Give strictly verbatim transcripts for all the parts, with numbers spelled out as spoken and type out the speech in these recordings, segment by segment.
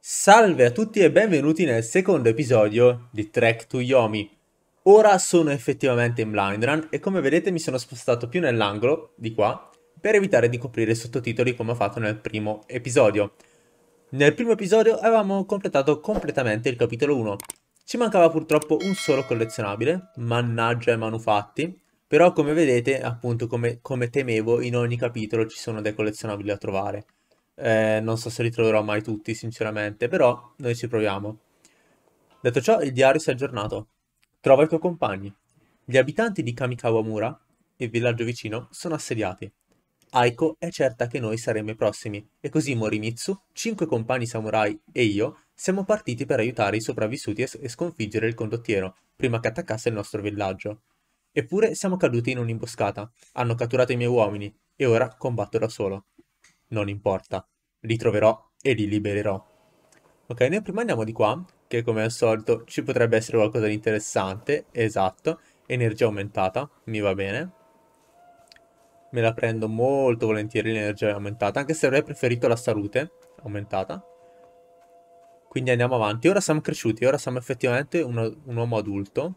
Salve a tutti e benvenuti nel secondo episodio di Trek to Yomi. Ora sono effettivamente in blind run e come vedete mi sono spostato più nell'angolo di qua per evitare di coprire i sottotitoli come ho fatto nel primo episodio. Nel primo episodio avevamo completato completamente il capitolo uno. Ci mancava purtroppo un solo collezionabile, mannaggia i manufatti, però come vedete, appunto come, come temevo, in ogni capitolo ci sono dei collezionabili da trovare. Eh, non so se li troverò mai tutti, sinceramente, però noi ci proviamo. Detto ciò, il diario si è aggiornato. Trova i tuoi compagni. Gli abitanti di Kamikawamura, il villaggio vicino, sono assediati. Aiko è certa che noi saremo i prossimi, e così Morimitsu, cinque compagni samurai e io siamo partiti per aiutare i sopravvissuti e, e sconfiggere il condottiero, prima che attaccasse il nostro villaggio. Eppure siamo caduti in un'imboscata, hanno catturato i miei uomini, e ora combatto da solo. Non importa, li troverò e li libererò. Ok, noi prima andiamo di qua, che come al solito ci potrebbe essere qualcosa di interessante. Esatto, energia aumentata, mi va bene. Me la prendo molto volentieri l'energia aumentata, anche se avrei preferito la salute aumentata. Quindi andiamo avanti. Ora siamo cresciuti, ora siamo effettivamente uno- un uomo adulto.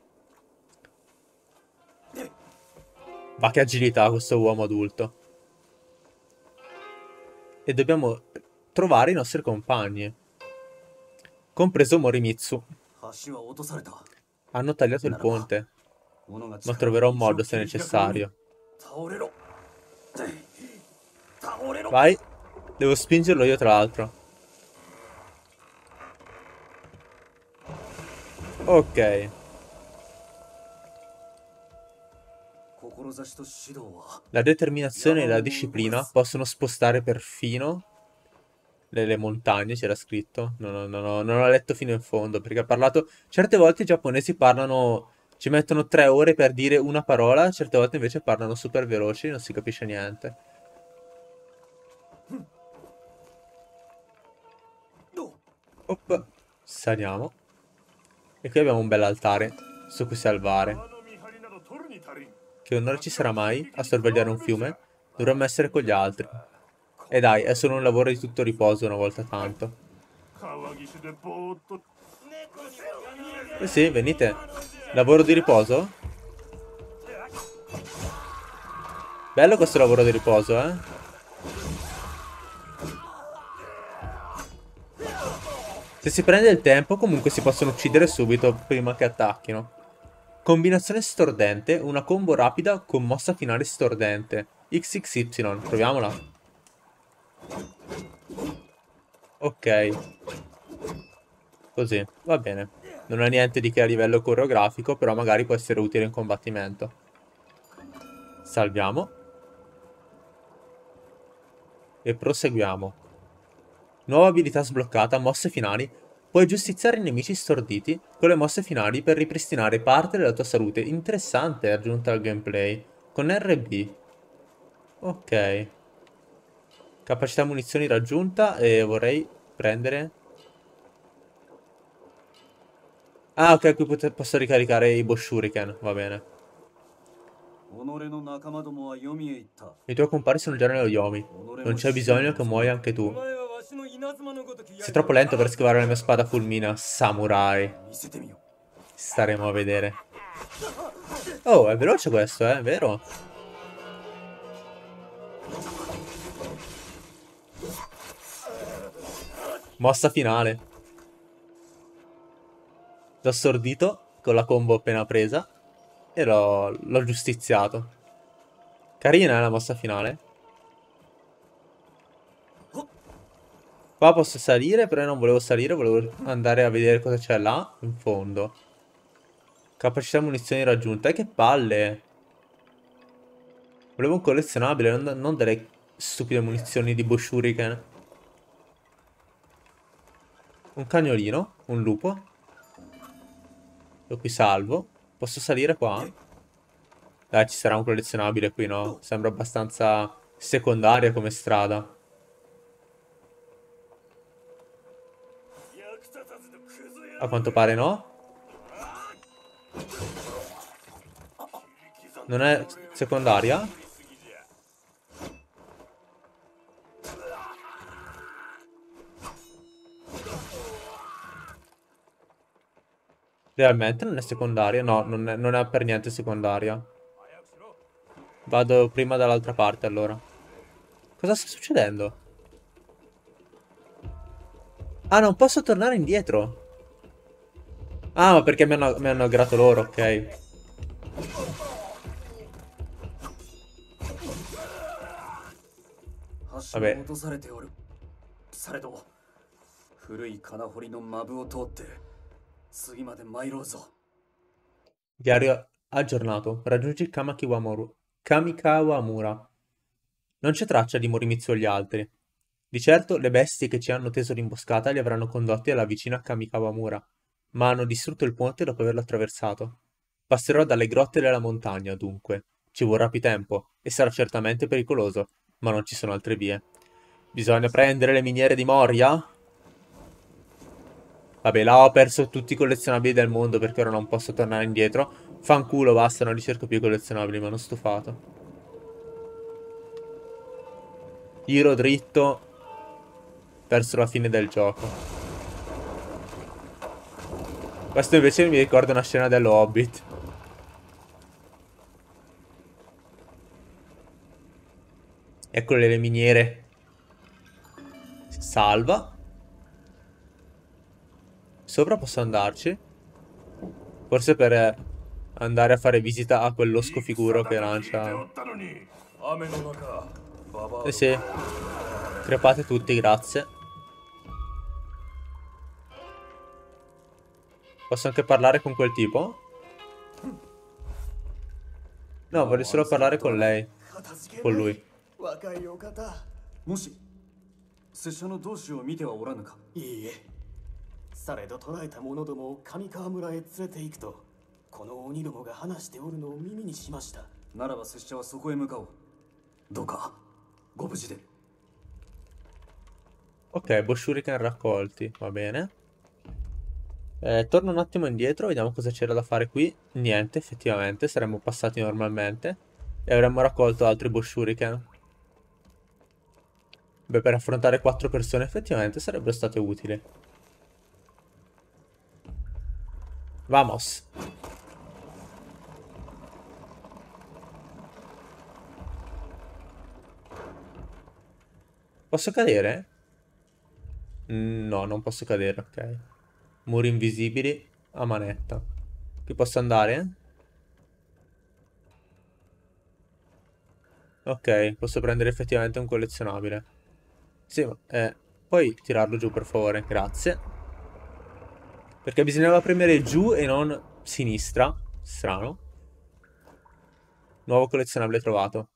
Va che agilità questo uomo adulto. E dobbiamo trovare i nostri compagni, compreso Morimitsu. 橋は落とされた。 Hanno tagliato il ならば、 ponte, 物が ma 力で troverò un 道を modo se 切り開くように necessario. 倒れろ。倒れろ。 Vai, devo spingerlo io tra l'altro. Ok, 志と指導は la determinazione e la disciplina possono spostare perfino le, le montagne, c'era scritto. Non ho, non ho- non ho letto fino in fondo perché ha parlato. Certe volte i giapponesi parlano, ci mettono tre ore per dire una parola, certe volte invece parlano super veloci, non si capisce niente. Op, saliamo. E qui abbiamo un bell'altare su cui salvare. Che onore ci sarà mai a sorvegliare un fiume? Dovremmo essere con gli altri. E dai, è solo un lavoro di tutto riposo una volta tanto. Eh sì, venite. Lavoro di riposo? Bello questo lavoro di riposo, eh? Se si prende il tempo, comunque si possono uccidere subito prima che attacchino. Combinazione stordente, una combo rapida con mossa finale stordente. X X Y, proviamola. Ok. Così, va bene. Non ha niente di che a livello coreografico, però magari può essere utile in combattimento. Salviamo. E proseguiamo. Nuova abilità sbloccata, mosse finali. Puoi giustiziare i nemici storditi con le mosse finali per ripristinare parte della tua salute. Interessante, è aggiunta al gameplay. Con R B. Ok. Capacità munizioni raggiunta e vorrei prendere... Ah, ok, qui pot- posso ricaricare i Boshuriken, va bene. 己の仲間どもは読みへ行った。 I tuoi compari sono già nello Yomi. 己 Non も c'è 死の bisogno che 望む muoia anche お tu. 前はわしの稲妻のごとき刃 Sei troppo lento per schivare la mia spada fulmina, samurai. 見せてみよ。 Staremo a vedere. Oh, è veloce questo, eh, vero? Mossa finale. L'ho stordito con la combo appena presa e l'ho l'ho giustiziato. Carina, eh, la mossa finale. Qua posso salire, però io non volevo salire, volevo andare a vedere cosa c'è là, in fondo. Capacità munizioni raggiunta. E che palle! Volevo un collezionabile, non, non delle stupide munizioni di Boshuriken. Un cagnolino, un lupo. Io qui salvo. Posso salire qua? Dai, ci sarà un collezionabile qui, no? Sembra abbastanza secondaria come strada. A quanto pare no. Non è secondaria? Realmente non è secondaria? No, non è, non è per niente secondaria. Vado prima dall'altra parte allora. Cosa sta succedendo? Ah, non posso tornare indietro. Ah, ma perché mi hanno, mi hanno aggrato loro, ok. 橋が Vabbè. 落とされておる。されど古い金掘りのマブを通って次まで参ろうぞ。 Diario aggiornato. Raggiungi Kamakiwamuru. Kamikawamura. Non c'è traccia di Morimitsu o gli altri. Di certo le bestie che ci hanno teso l'imboscata li avranno condotti alla vicina Kamikawamura, ma hanno distrutto il ponte dopo averlo attraversato. Passerò dalle grotte della montagna, dunque. Ci vorrà più tempo, e sarà certamente pericoloso, ma non ci sono altre vie. Bisogna prendere le miniere di Moria? Vabbè, là ho perso tutti i collezionabili del mondo perché ora non posso tornare indietro. Fanculo, basta, non ricerco più i collezionabili, mi hanno stufato. Tiro dritto verso la fine del gioco. Questo invece mi ricorda una scena dello Hobbit. Eccole le miniere. Salva. Sopra posso andarci? Forse per eh, andare a fare visita a quell'osco figuro che lancia. Eh sì. Crepate tutti, grazie. Posso anche parlare con quel tipo? No, voglio solo parlare con lei. Con lui. 若いお方。もし拙者の同志を見てはおらぬか。いいえ。されど捕らえた者どもを上川村へ連れて行くと、この鬼どもが話しておるのを耳にしました。ならば拙者はそこへ向かおう。どうかご無事で。 Ok, Boshuriken raccolti, va bene. Eh, torno un attimo indietro, vediamo cosa c'era da fare qui. Niente, effettivamente, saremmo passati normalmente. E avremmo raccolto altri Boshuriken. Beh, per affrontare quattro persone effettivamente sarebbero state utili. Vamos. Posso cadere? No, non posso cadere, ok. Muri invisibili a manetta. Qui posso andare? Ok, posso prendere effettivamente un collezionabile. Sì, ma- eh, puoi tirarlo giù per favore, grazie. Perché bisognava premere giù e non sinistra. Strano. Nuovo collezionabile trovato.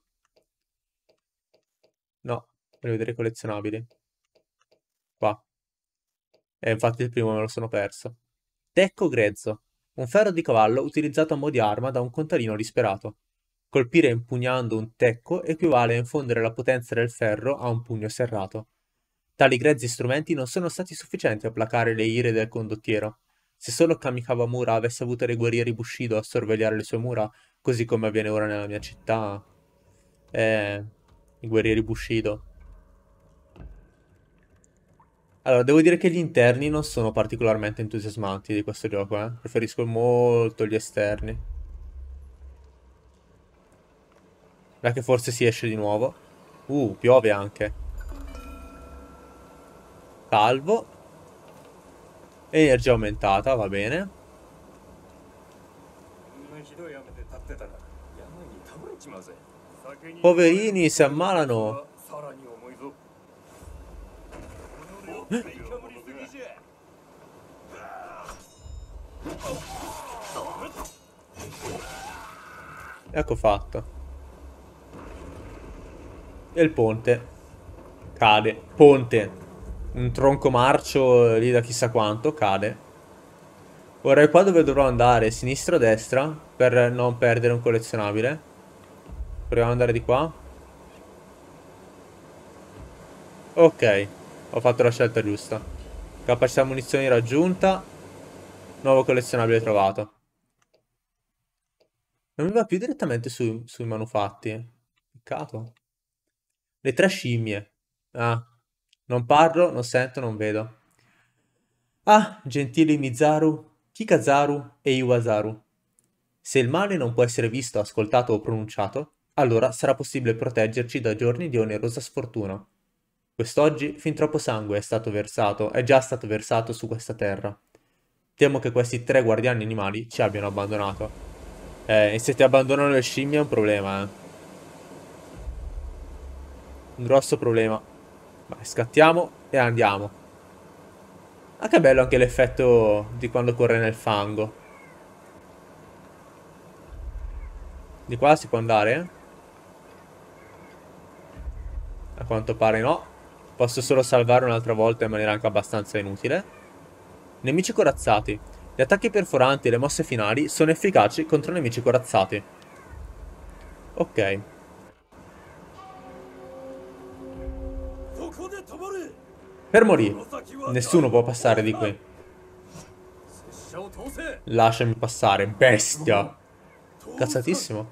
No, voglio vedere i collezionabili. Qua. E infatti il primo me lo sono perso. Tecco grezzo. Un ferro di cavallo utilizzato a mo' di arma da un contadino disperato. Colpire impugnando un tecco equivale a infondere la potenza del ferro a un pugno serrato. Tali grezzi strumenti non sono stati sufficienti a placare le ire del condottiero. Se solo Kamikawamura avesse avuto dei guerrieri Bushido a sorvegliare le sue mura, così come avviene ora nella mia città... Eh... I guerrieri Bushido. Allora, devo dire che gli interni non sono particolarmente entusiasmanti di questo gioco, eh. Preferisco molto gli esterni. Dai che forse si esce di nuovo. Uh, piove anche. Salvo. Energia aumentata, va bene. Poverini, si ammalano. Ecco fatto. E il ponte. Cade. Ponte. Un tronco marcio lì da chissà quanto. Cade. Ora è qua dove dovrò andare. Sinistra o destra? Per non perdere un collezionabile. Proviamo ad andare di qua. Ok. Ho fatto la scelta giusta. Capacità munizioni raggiunta. Nuovo collezionabile trovato. Non mi va più direttamente sui, sui manufatti. Peccato. Le tre scimmie. Ah. Non parlo, non sento, non vedo. Ah, gentile Mizaru. Kikazaru e Iwasaru. Se il male non può essere visto, ascoltato o pronunciato, allora sarà possibile proteggerci da giorni di onerosa sfortuna. Quest'oggi fin troppo sangue è stato versato, è già stato versato su questa terra. Temo che questi tre guardiani animali ci abbiano abbandonato. Eh, e se ti abbandonano le scimmie è un problema, eh. Un grosso problema. Vai, scattiamo e andiamo. Ah, che bello anche l'effetto di quando corre nel fango. Di qua si può andare? A quanto pare no. Posso solo salvare un'altra volta in maniera anche abbastanza inutile. Nemici corazzati. Gli attacchi perforanti e le mosse finali sono efficaci contro nemici corazzati. Ok. Fermo lì. Nessuno può passare di qui. Lasciami passare, bestia. Cazzatissimo.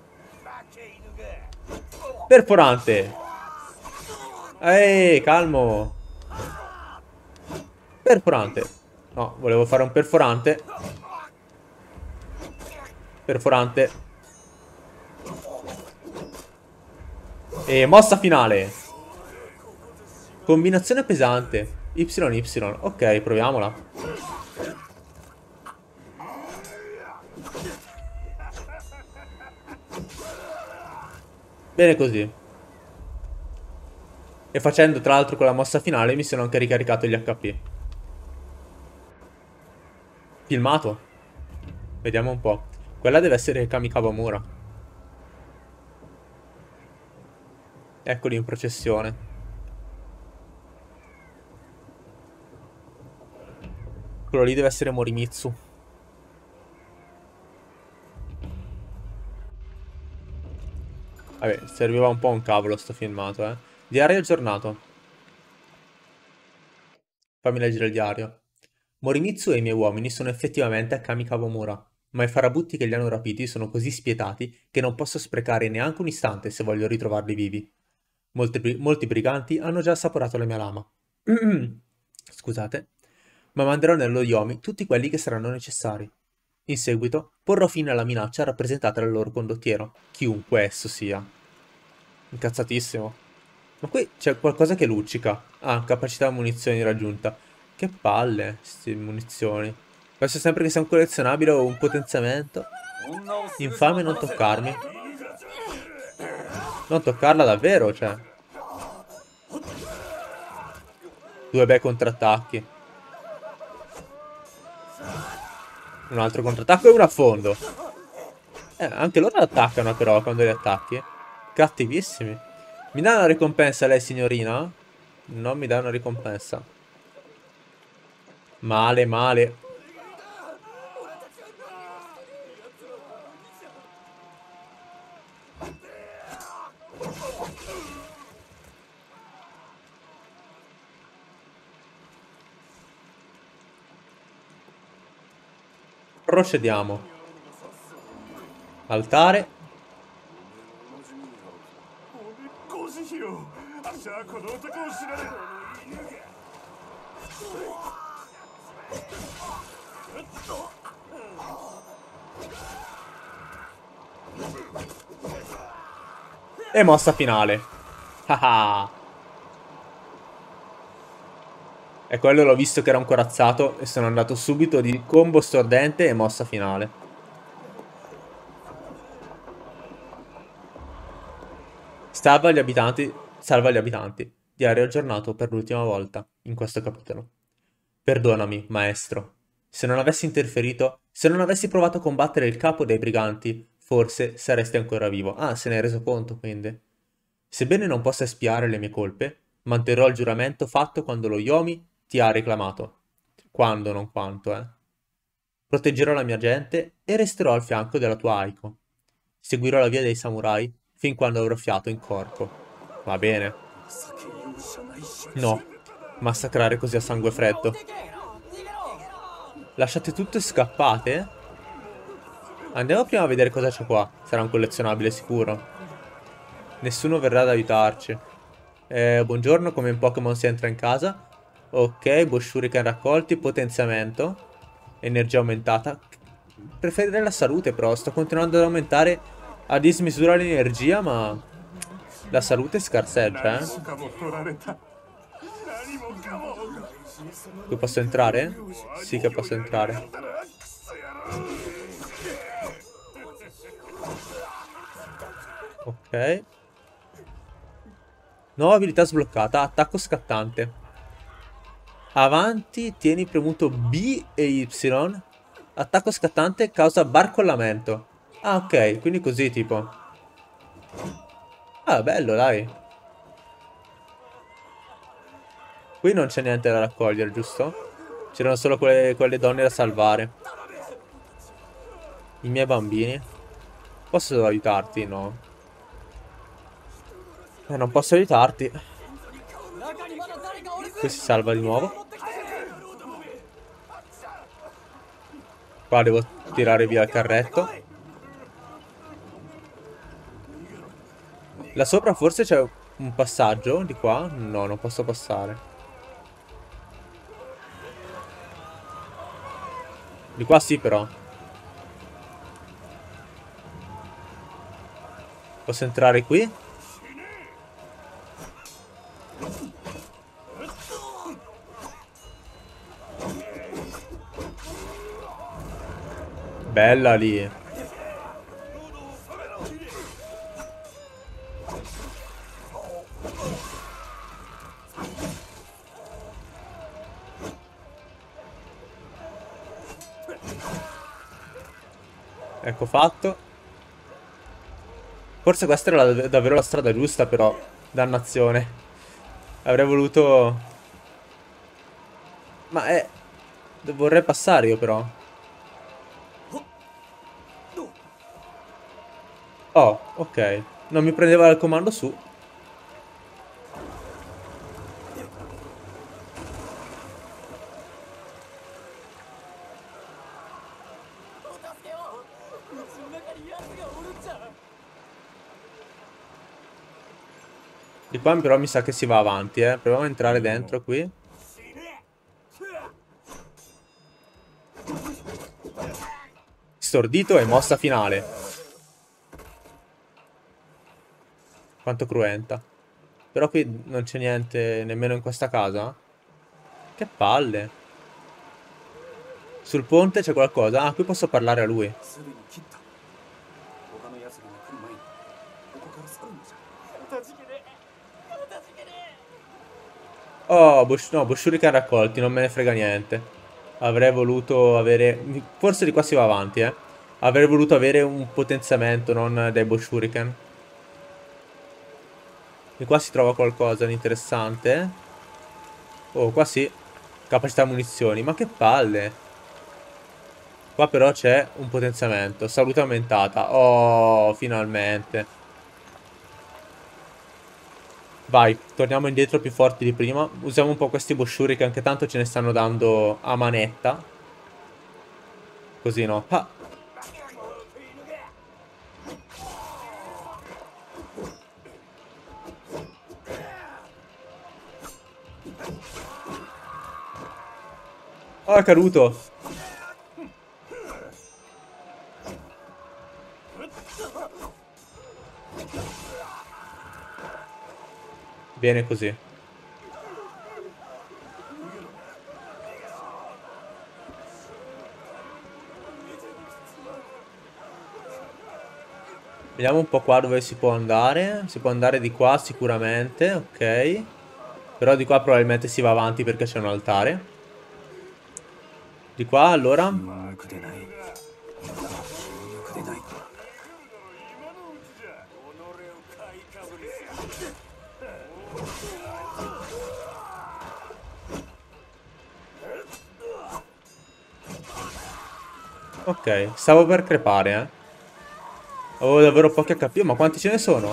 Perforante. Ehi, calmo. Perforante. No, volevo fare un perforante. Perforante. E mossa finale. Combinazione pesante. Y Y. Ok, proviamola. Bene così. E facendo tra l'altro con la mossa finale mi sono anche ricaricato gli H P. Filmato. Vediamo un po'. Quella deve essere Kami Kawamura. Eccoli in processione. Quello lì deve essere Morimitsu. Vabbè, serviva un po' un cavolo sto filmato, eh. Diario aggiornato. Fammi leggere il diario. Morimitsu e i miei uomini sono effettivamente a Kami Kawamura, ma i farabutti che li hanno rapiti sono così spietati che non posso sprecare neanche un istante se voglio ritrovarli vivi. Molti, molti briganti hanno già assaporato la mia lama. Scusate. Ma manderò nello Yomi tutti quelli che saranno necessari. In seguito porrò fine alla minaccia rappresentata dal loro condottiero, chiunque esso sia. Incazzatissimo. Ma qui c'è qualcosa che luccica. Ah, capacità munizioni raggiunta. Che palle, queste munizioni. Penso sempre che sia un collezionabile o un potenziamento. Infame non toccarmi. Non toccarla davvero, cioè. Due bei contrattacchi. Un altro contrattacco e un affondo. Eh, anche loro attaccano però quando li attacchi. Cattivissimi. Mi dà una ricompensa lei, signorina? Non mi dà una ricompensa. Male, male. Procediamo. Altare. E mossa finale. Haha. E quello l'ho visto che era un corazzato e sono andato subito di combo stordente e mossa finale. Salva gli abitanti. Salva gli abitanti. Diario aggiornato per l'ultima volta in questo capitolo. Perdonami, maestro. Se non avessi interferito, se non avessi provato a combattere il capo dei briganti, forse saresti ancora vivo. Ah, se ne è reso conto, quindi. Sebbene non possa espiare le mie colpe, manterrò il giuramento fatto quando lo Yomi ti ha reclamato. Quando, non quanto, eh. Proteggerò la mia gente e resterò al fianco della tua Aiko. Seguirò la via dei samurai fin quando avrò fiato in corpo. Va bene. No, massacrare così a sangue freddo. Lasciate tutto e scappate? Andiamo prima a vedere cosa c'è qua. Sarà un collezionabile sicuro. Nessuno verrà ad aiutarci. Eh, buongiorno, come in Pokémon si entra in casa. Ok, Boshuriken raccolti, potenziamento. Energia aumentata. Preferirei la salute però, sto continuando ad aumentare a dismisura l'energia, ma la salute scarseggia, eh. Qui posso entrare? Sì che posso entrare. Ok. Nuova abilità sbloccata, attacco scattante. Avanti, tieni premuto B e Y. Attacco scattante causa barcollamento. Ah, ok, quindi così tipo. Ah, bello, dai. Qui non c'è niente da raccogliere, giusto? C'erano solo quelle, quelle donne da salvare. I miei bambini. Posso aiutarti? No. Eh, non posso aiutarti. Qui si salva di nuovo. Qua devo tirare via il carretto. Là sopra forse c'è un passaggio di qua? No, non posso passare. Di qua sì però. Posso entrare qui? Bella lì. Ecco fatto. Forse questa era la- davvero la strada giusta però. Dannazione. Avrei voluto... Ma è... Vorrei passare io però. Oh, ok. Non mi prendeva il comando su. Di qua però mi sa che si va avanti, eh. Proviamo a entrare dentro qui. Stordito e mossa finale. Quanto cruenta. Però qui non c'è niente nemmeno in questa casa. Che palle. Sul ponte c'è qualcosa. Ah, qui posso parlare a lui. Oh, Bush, no, Bushuriken raccolti, non me ne frega niente. Avrei voluto avere... Forse di qua si va avanti, eh. Avrei voluto avere un potenziamento, non dei Bushuriken. Di qua si trova qualcosa di interessante. Oh, qua sì. Capacità munizioni. Ma che palle. Qua però c'è un potenziamento. Salute aumentata. Oh, finalmente. Vai, torniamo indietro più forti di prima. Usiamo un po' questi Boshuri che anche tanto ce ne stanno dando a manetta. Così no. Ah. Oh, è caduto. Bene così. Vediamo un po' qua dove si può andare. Si può andare di qua sicuramente, ok. Però di qua probabilmente si va avanti perché c'è un altare. Di qua allora. Ok, stavo per crepare, eh. Avevo davvero pochi H P, ma quanti ce ne sono?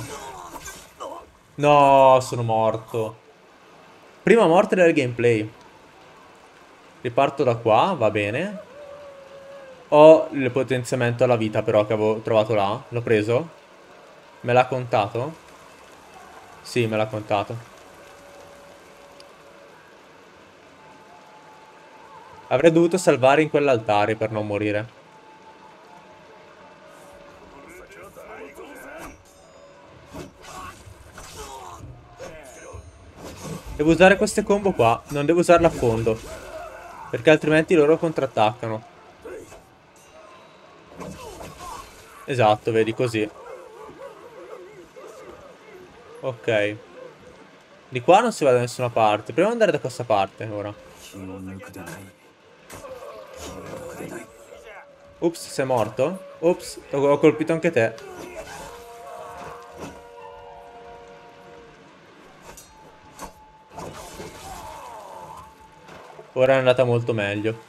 No, sono morto. Prima morte del gameplay. Riparto da qua, va bene. Ho il potenziamento alla vita però che avevo trovato là. L'ho preso? Me l'ha contato? Sì, me l'ha contato. Avrei dovuto salvare in quell'altare per non morire. Devo usare queste combo qua. Non devo usarle a fondo, perché altrimenti loro contrattaccano. Esatto, vedi, così. Ok. Di qua non si va da nessuna parte. Proviamo ad andare da questa parte ora. Ups, sei morto? Ups, ho colpito anche te. Ora è andata molto meglio.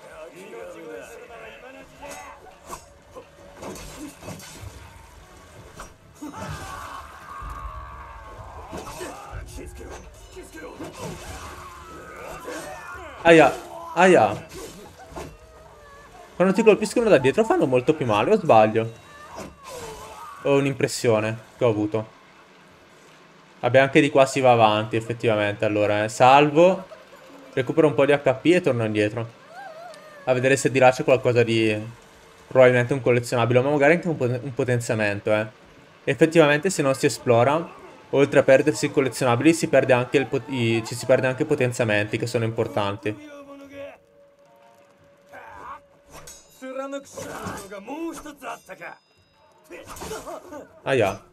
Aia, aia. Quando ti colpiscono da dietro fanno molto più male, o sbaglio? Ho un'impressione che ho avuto. Vabbè, anche di qua si va avanti, effettivamente. Allora, eh. Salvo, recupero un po' di H P e torno indietro. A vedere se di là c'è qualcosa di... Probabilmente un collezionabile, ma magari anche un, pot un potenziamento, eh. Effettivamente, se non si esplora, oltre a perdersi i collezionabili, si perde anche il i ci si perde anche i potenziamenti, che sono importanti. Aia.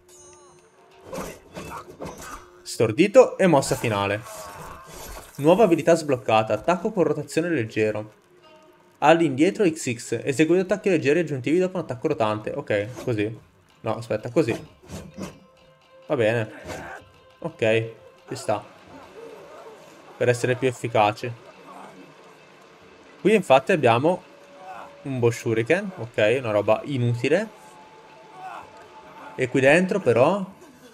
Stordito e mossa finale. Nuova abilità sbloccata. Attacco con rotazione leggero. All'indietro X X. Eseguite attacchi leggeri aggiuntivi dopo un attacco rotante. Ok, così. No, aspetta, così. Va bene. Ok, ci sta. Per essere più efficaci. Qui infatti abbiamo un Boshuriken. Ok, una roba inutile. E qui dentro però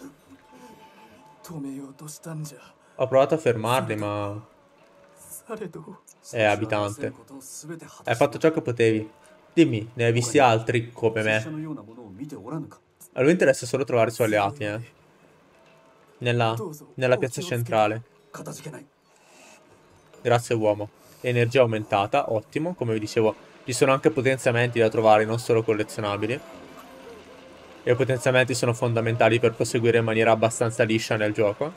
ho provato a fermarli, ma è abitante. Hai fatto ciò che potevi. Dimmi, ne hai visti altri come me? A lui interessa solo trovare i suoi alleati, eh. Nella, nella piazza centrale. Grazie uomo. Energia aumentata, ottimo. Come vi dicevo, ci sono anche potenziamenti da trovare, non solo collezionabili. E i potenziamenti sono fondamentali per proseguire in maniera abbastanza liscia nel gioco.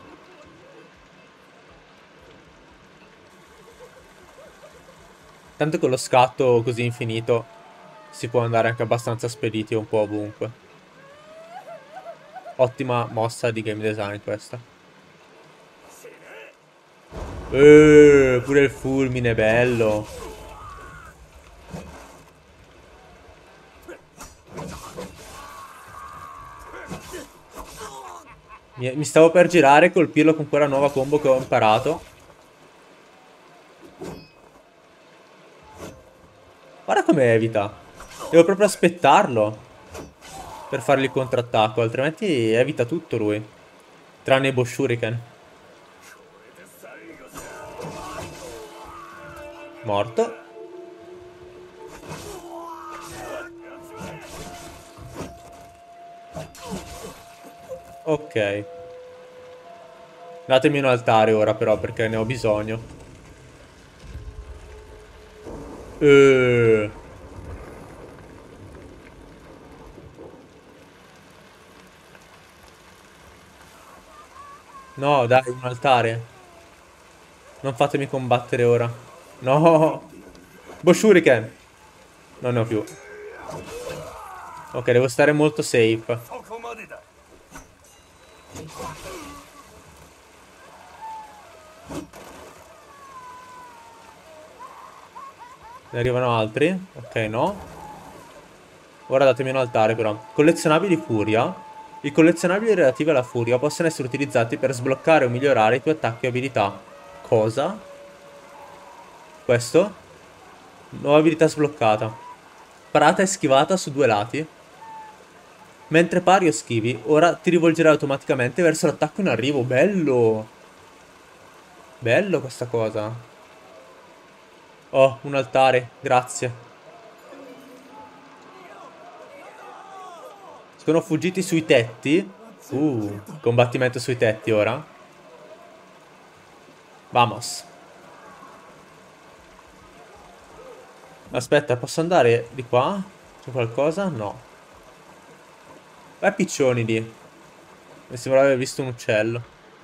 Tanto con lo scatto così infinito si può andare anche abbastanza spediti un po' ovunque. Ottima mossa di game design questa. Eeeh, pure il fulmine, bello. Mi, mi stavo per girare e colpirlo con quella nuova combo che ho imparato. Guarda come evita. Devo proprio aspettarlo per fargli il contrattacco, altrimenti evita tutto lui. Tranne i Boshuriken. Morto. Ok. Datemi un altare ora però, perché ne ho bisogno. Eeeh. No, dai, un altare. Non fatemi combattere ora. No. Boshuriken. Non ne ho più. Ok, devo stare molto safe. Ne arrivano altri? Ok, no. Ora datemi un altare però. Collezionabili furia. I collezionabili relativi alla furia possono essere utilizzati per sbloccare o migliorare i tuoi attacchi e abilità. Cosa? Questo? Nuova abilità sbloccata. Parata e schivata su due lati. Mentre pari o schivi, ora ti rivolgerai automaticamente verso l'attacco in arrivo. Bello! Bello questa cosa. Oh, un altare, grazie. Sono fuggiti sui tetti. Uh, combattimento sui tetti ora. Vamos. Aspetta, posso andare di qua? C'è qualcosa? No. Vai piccioni lì. Mi sembrava aver visto un uccello.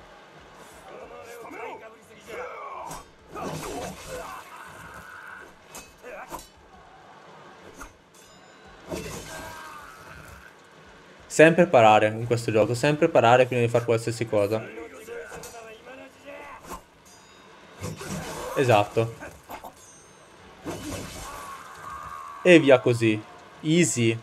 Sempre parare in questo gioco, sempre parare prima di fare qualsiasi cosa. Esatto. E via così. Easy.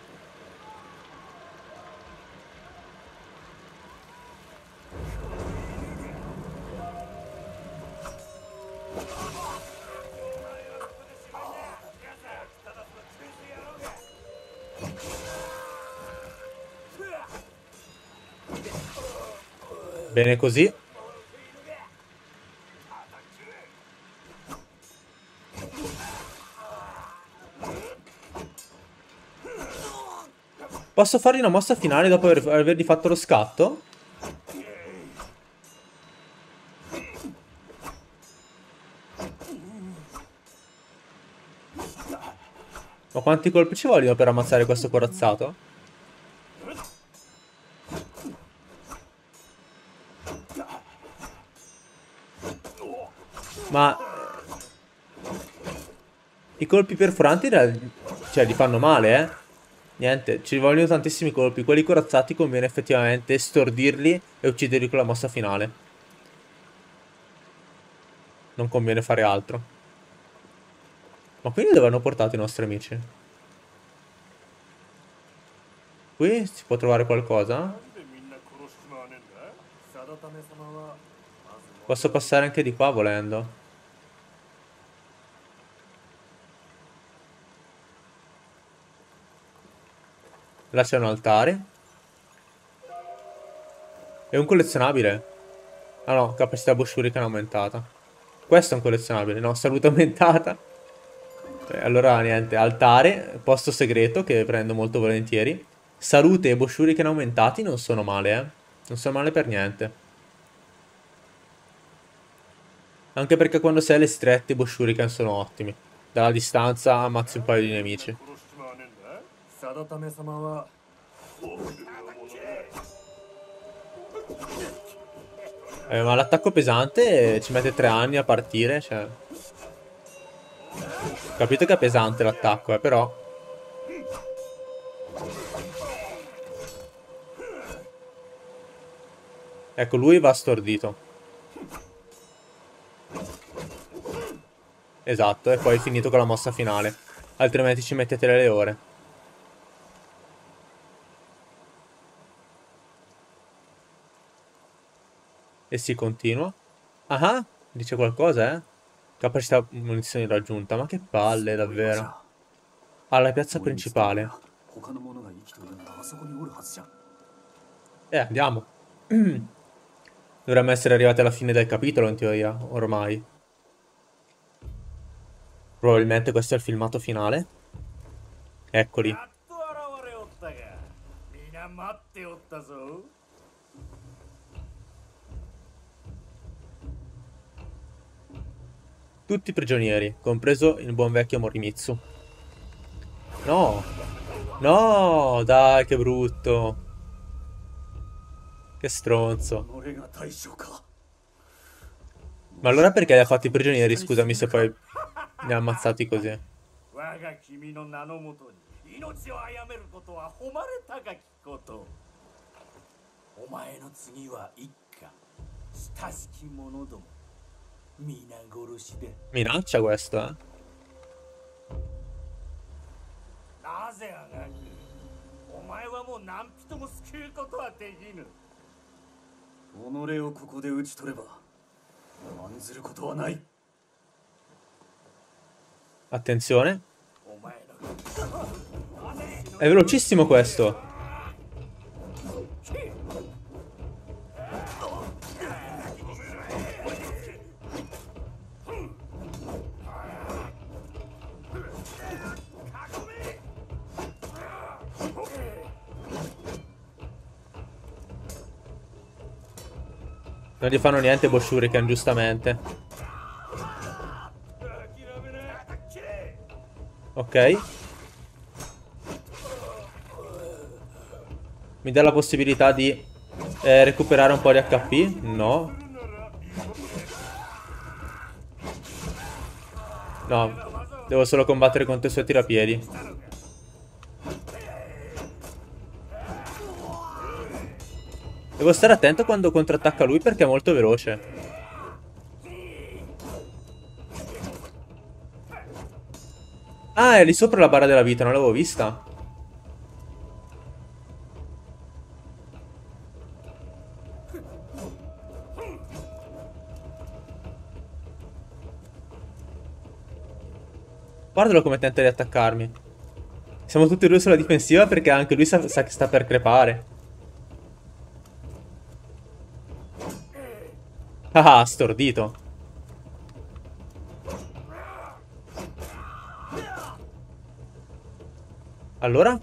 Bene così. Posso fargli una mossa finale dopo aver, avergli fatto lo scatto? Ma quanti colpi ci vogliono per ammazzare questo corazzato? Ma i colpi perforanti, cioè, li fanno male, eh? Niente, ci vogliono tantissimi colpi. Quelli corazzati conviene effettivamente stordirli e ucciderli con la mossa finale. Non conviene fare altro. Ma quindi dove hanno portato i nostri amici? Qui si può trovare qualcosa? Posso passare anche di qua volendo. Là c'è un altare. È un collezionabile. Ah no, capacità Bush Shuriken aumentata. Questo è un collezionabile, no, salute aumentata. Eh, allora niente, altare, posto segreto che prendo molto volentieri. Salute e Bush Shuriken aumentati non sono male, eh. Non sono male per niente. Anche perché quando sei alle strette i Bush Shuriken sono ottimi. Dalla distanza ammazzi un paio di nemici. Eh, ma l'attacco pesante ci mette tre anni a partire, cioè... Capito che è pesante l'attacco, eh, però... Ecco, lui va stordito. Esatto, e poi finito con la mossa finale. Altrimenti ci mettete le ore. E si continua. Ah, dice qualcosa, eh? Capacità munizioni raggiunta. Ma che palle, davvero. Alla piazza principale. Eh, andiamo. Dovremmo essere arrivati alla fine del capitolo, in teoria, ormai. Probabilmente questo è il filmato finale. Eccoli. Tutti prigionieri, compreso il buon vecchio Morimitsu. No! No! Dai, che brutto! Che stronzo. Ma allora perché li ha fatti prigionieri, scusami, se poi li ha ammazzati così? Minaccia questo, eh? Attenzione. È velocissimo questo. Non gli fanno niente Bush Shuriken, giustamente. Ok. Mi dà la possibilità di eh, recuperare un po' di H P? No. No. Devo solo combattere contro i suoi tirapiedi. Devo stare attento quando contrattacca lui perché è molto veloce. Ah, è lì sopra la barra della vita, non l'avevo vista. Guardalo come tenta di attaccarmi. Siamo tutti e due sulla difensiva perché anche lui sa, sa che sta per crepare. Ah, stordito. Allora?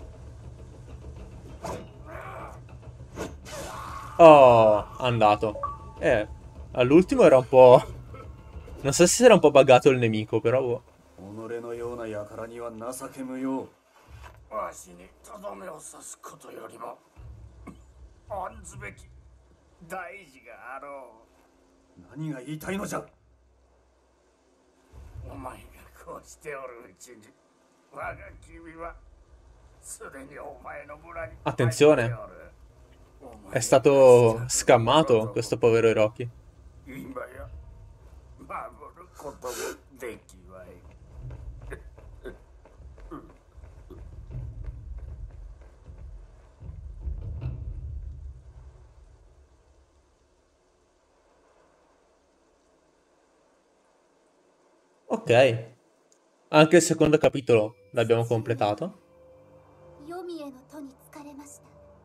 Oh, andato. Eh, all'ultimo era un po'... Non so se era un po' buggato il nemico, però... boh. 己のような輩には情け無用。 わしにとどめを刺すことよりも案ずべき大事があろ何が言いたいのじゃ。 う。お前がこうしておるうちに我が君はすでにお前の村に Attenzione, è stato scammato questo povero Hiroki. 今や守ることもできわい。 Ok, anche il secondo capitolo l'abbiamo completato. 黄泉への戸に疲れました。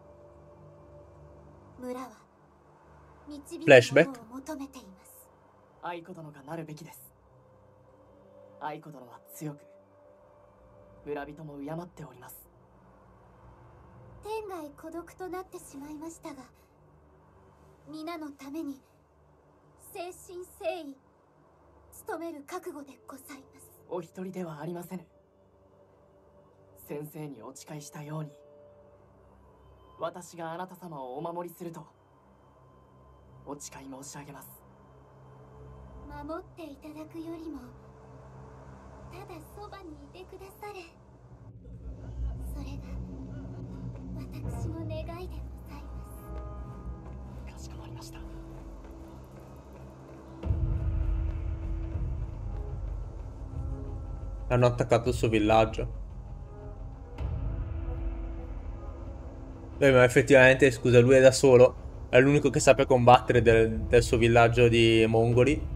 村は導く Flashback ものを求めています。 愛子殿がなるべきです。愛子殿は強く、村人も敬っております。 天涯孤独となってしまいましたが、皆のために誠心誠意努める覚悟でございます。 お一人ではありませぬ。先生にお誓いしたように、私があなた様をお守りするとお誓い申し上げます。 守っていただくよりも、ただそばにいてくだされ。それが私の願いでございます。 かしこまりました。 Hanno attaccato il suo villaggio. Beh, ma effettivamente, scusa, lui è da solo. È l'unico che sappia combattere del, del suo villaggio di mongoli.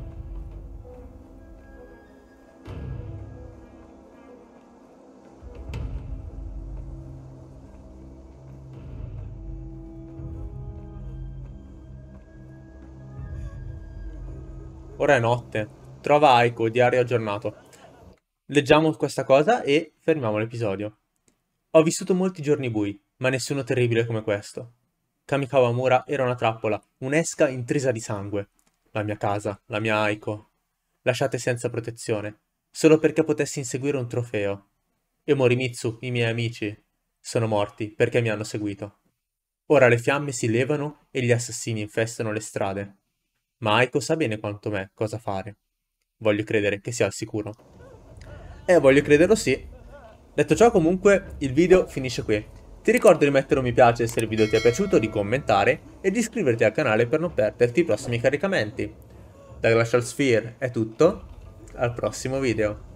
Ora è notte. Trova Aiko, diario aggiornato. Leggiamo questa cosa e fermiamo l'episodio. Ho vissuto molti giorni bui, ma nessuno terribile come questo. Kamikawamura era una trappola, un'esca intrisa di sangue. La mia casa, la mia Aiko, lasciate senza protezione, solo perché potessi inseguire un trofeo. E Morimitsu, i miei amici, sono morti perché mi hanno seguito. Ora le fiamme si levano e gli assassini infestano le strade. Ma Aiko sa bene quanto me cosa fare. Voglio credere che sia al sicuro. Eh, voglio crederlo sì. Detto ciò, comunque, il video finisce qui. Ti ricordo di mettere un mi piace se il video ti è piaciuto, di commentare e di iscriverti al canale per non perderti i prossimi caricamenti. Da Glacial Sphere è tutto, al prossimo video.